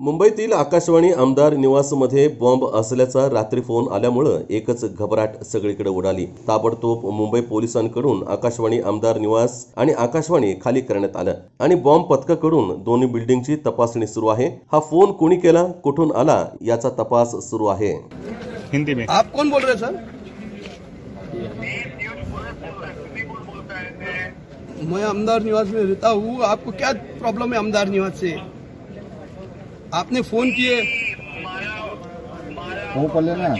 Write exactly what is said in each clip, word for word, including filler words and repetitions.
मुंबईतील आकाशवाणी आमदार निवासमध्ये बॉम्ब असल्याचा रात्री फोन आल्यामुळे एकच घबराट सगळीकडे उडाली। ताबडतोब मुंबई पोलिसांकडून आकाशवाणी आमदार निवास आणि आकाशवाणी खाली करण्यात आलं आणि बॉम्ब पथकाकडून दोन्ही बिल्डिंगची तपासणी सुरू आहे। हा फोन कोणी केला, कुठून आला याचा तपास सुरू आहे। हिंदी में आप कौन बोल रहे सर? मैं आमदार निवास में रहता हूँ। आपको क्या प्रॉब्लम है आमदार निवास से? आपने फोन किए हो पडले ना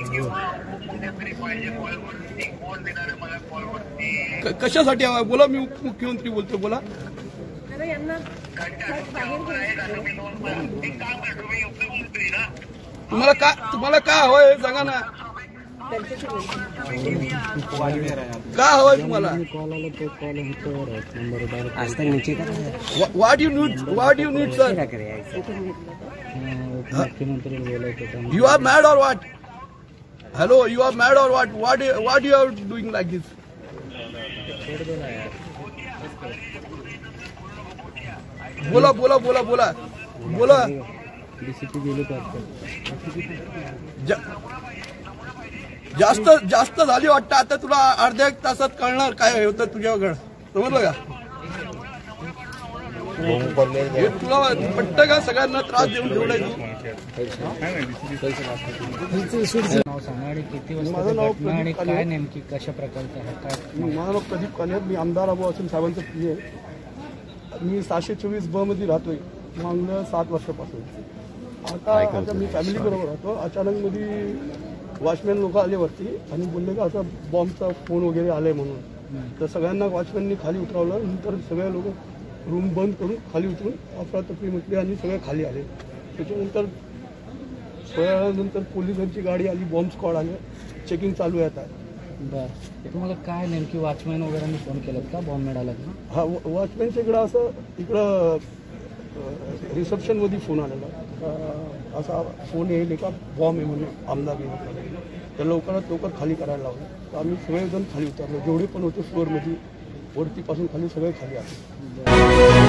कशासाठी हवा बोला। मी उपमुख्यमंत्री बोलतो, बोला। तुम्हाला का तुम्हाला का हवंय सांगा ना, का हवंय तुम्हाला? What you need, what you need sir? You are mad or what? Hello, you are mad or what? What what you are doing like this? बोला बोला बोला बोला बोला। जास्त जास्त झाली वाटतं आता। तुला अर्ध्या एक तासात कळणार काय होतं तुझ्याकडं, समजलं का? हे तुला पटतं का सगळ्यांना त्रास देऊन ठेवलाय तू? माझं नाव प्रदीप काले, नेमकी कशा प्रकारचं आहे काय? माझं नाव प्रदीप काले, मी आमदार अबू हसन साहेबांचं पी आहे। मी सहाशे चोवीस ब मध्ये राहतोय मागल्या सात वर्षापासून। आता आता मी फॅमिली बरोबर राहतो। अचानक मध्ये वॉचमॅन लोक आले वरती आणि बोलले का आता बॉम्बचा फोन वगैरे आलाय म्हणून। तर सगळ्यांना वॉचमॅननी खाली उतरवलं। नंतर सगळे लोक रूम बंद करून खाली उतरून अफरातफरी म्हटली आणि सगळे खाली आले। त्याच्यानंतर थोड्या वेळानंतर पोलिसांची गाडी आली, बॉम्ब स्क्वॉड आले, चेकिंग चालू आहे आता। बरं, तुम्हाला काय नेमकी वॉचमॅन वगैरे फोन केलं का बॉम्ब मिळाला? हा, वॉचमॅनच्या इकडं असं इकडं रिसेप्शनमध्ये फोन आलेला, असा फोन येईल का बॉम्ब आहे म्हणून आमदार तर लवकरात लवकर खाली करायला लावलं। तर आम्ही सगळेजण खाली उतरलो, जेवढे पण होते फ्लोअरमध्ये वरतीपासून खाली सगळे खाली आले।